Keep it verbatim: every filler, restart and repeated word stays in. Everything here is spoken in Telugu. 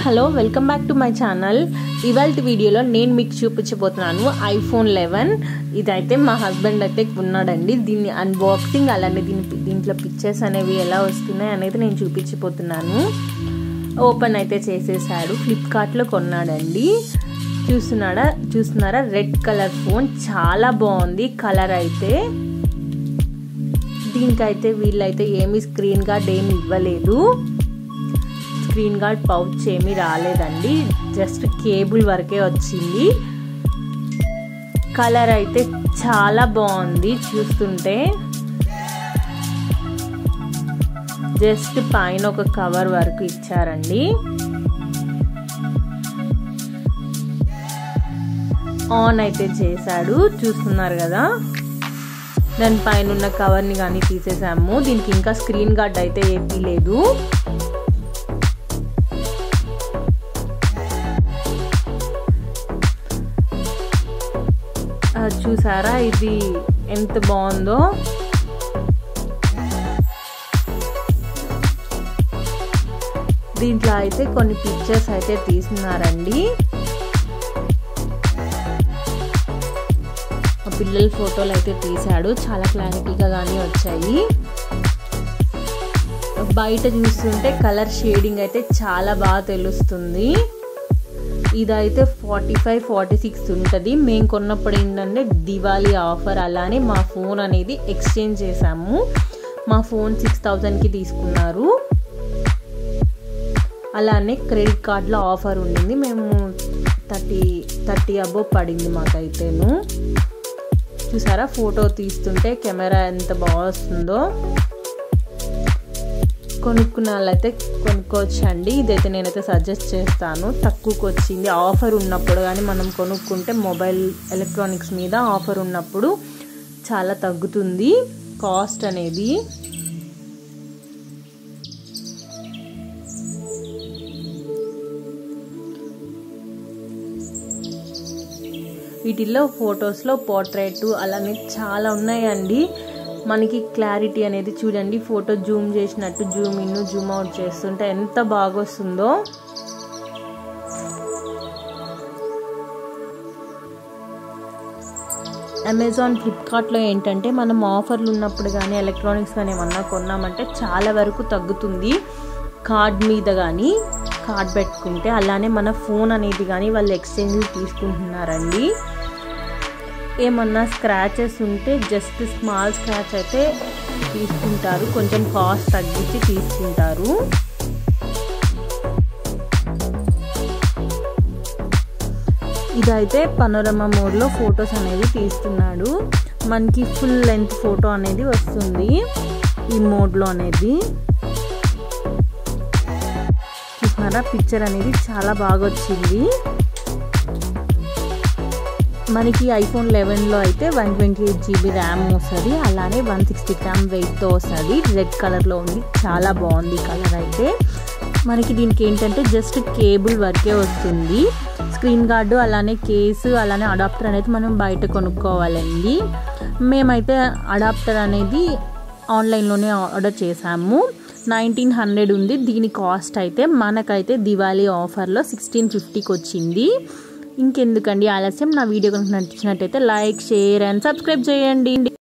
Hello welcome back to my channel. ఇవాల్టి వీడియోలో నేను మీకు చూపించబోతున్నాను ఐఫోన్ లెవెన్. ఇదైతే మా హస్బెండ్ అయితే ఉన్నాడండి. దీన్ని అన్బాక్సింగ్ అలానే దీని దీంట్లో పిక్చర్స్ అనేవి ఎలా వస్తున్నాయి అనేది నేను చూపించబోతున్నాను. ఓపెన్ అయితే చేసేసాడు. ఫ్లిప్కార్ట్లో కొన్నాడండి. చూస్తున్నాడా చూస్తున్నారా రెడ్ కలర్ ఫోన్ చాలా బాగుంది. కలర్ అయితే దీనికైతే వీళ్ళైతే ఏమి స్క్రీన్ గార్డ్ ఏమి ఇవ్వలేదు. స్క్రీన్ గార్డ్ పౌచ్ ఏమీ రాలేదండి, జస్ట్ కేబుల్ వరకే వచ్చింది. కలర్ అయితే చాలా బాగుంది. చూస్తుంటే జస్ట్ పైన ఒక కవర్ వరకు ఇచ్చారండి. ఆన్ అయితే చేశాడు, చూస్తున్నారు కదా. దాని పైన ఉన్న కవర్ని కానీ తీసేసాము. దీనికి ఇంకా స్క్రీన్ గార్డ్ అయితే ఏపీ లేదు. చూసారా ఇది ఎంత బాగుందో. దీంట్లో అయితే కొన్ని పిక్చర్స్ అయితే తీస్తున్నారండి. పిల్లల ఫోటోలు అయితే తీశాడు, చాలా క్లారిటీగా కానీ వచ్చాయి. బయట చూస్తుంటే కలర్ షేడింగ్ అయితే చాలా బాగా తెలుస్తుంది. ఇదైతే ఫార్టీ ఫైవ్ ఫార్టీ సిక్స్ ఉంటుంది. మేము కొన్నప్పుడు ఏంటంటే దివాళీ ఆఫర్, అలానే మా ఫోన్ అనేది ఎక్స్చేంజ్ చేసాము. మా ఫోన్ సిక్స్ థౌజండ్కి తీసుకున్నారు. అలానే క్రెడిట్ కార్డ్లో ఆఫర్ ఉండింది. మేము థర్టీ థర్టీ అబోవ్ పడింది మాకైతేను. చూసారా ఫోటో తీస్తుంటే కెమెరా ఎంత బాగా వస్తుందో. కొనుక్కున్న వాళ్ళైతే కొనుక్కోవచ్చండి. ఇదైతే నేనైతే సజెస్ట్ చేస్తాను. తక్కువకి వచ్చింది. ఆఫర్ ఉన్నప్పుడు కానీ మనం కొనుక్కుంటే మొబైల్ ఎలక్ట్రానిక్స్ మీద ఆఫర్ ఉన్నప్పుడు చాలా తగ్గుతుంది కాస్ట్ అనేది. వీటిల్లో ఫొటోస్లో పోర్ట్రేట్ అలానే చాలా ఉన్నాయండి. మనకి క్లారిటీ అనేది చూడండి, ఫోటో జూమ్ చేసినట్టు జూమ్ ఇన్ జూమ్ అవుట్ చేస్తుంటే ఎంత బాగా వస్తుందో. అమెజాన్ ఫ్లిప్కార్ట్లో ఏంటంటే మనం ఆఫర్లు ఉన్నప్పుడు కానీ ఎలక్ట్రానిక్స్ కానీ ఏమన్నా కొన్నామంటే చాలా వరకు తగ్గుతుంది కార్డ్ మీద కానీ కార్డ్ పెట్టుకుంటే. అలానే మన ఫోన్ అనేది కానీ వాళ్ళు ఎక్స్చేంజ్ తీసుకుంటున్నారండి. ఏమన్నా స్క్రాచెస్ ఉంటే జస్ట్ స్మాల్ స్క్రాచ్ అయితే తీసుకుంటారు, కొంచెం కాస్ట్ తగ్గించి తీసుకుంటారు. ఇదైతే పనోరమా మోడ్లో ఫొటోస్ అనేవి తీస్తున్నాడు. మనకి ఫుల్ లెంత్ ఫోటో అనేది వస్తుంది ఈ మోడ్లో అనేది. చూస్తున్నారా పిక్చర్ అనేది చాలా బాగా వచ్చింది. మనకి ఐఫోన్ లెవెన్లో అయితే one twenty eight GB RAM వస్తుంది, అలానే వన్ సిక్స్టీ గ్రామ్ వెయిట్తో వస్తుంది. రెడ్ కలర్లో ఉంది, చాలా బాగుంది కలర్ అయితే. మనకి దీనికి ఏంటంటే జస్ట్ కేబుల్ వరకే వస్తుంది. స్క్రీన్ గార్డు అలానే కేసు అలానే అడాప్టర్ అనేది మనం బయట కొనుక్కోవాలండి. మేమైతే అడాప్టర్ అనేది ఆన్లైన్లోనే ఆర్డర్ చేసాము. నైన్టీన్ హండ్రెడ్ ఉంది దీని కాస్ట్ అయితే. మనకైతే దివాళీ ఆఫర్లో సిక్స్టీన్ ఫిఫ్టీకి వచ్చింది. ఇంకెందుకండి ఆలస్యం, నా వీడియో కనుక నచ్చినట్టయితే లైక్ షేర్ అండ్ సబ్స్క్రైబ్ చేయండి.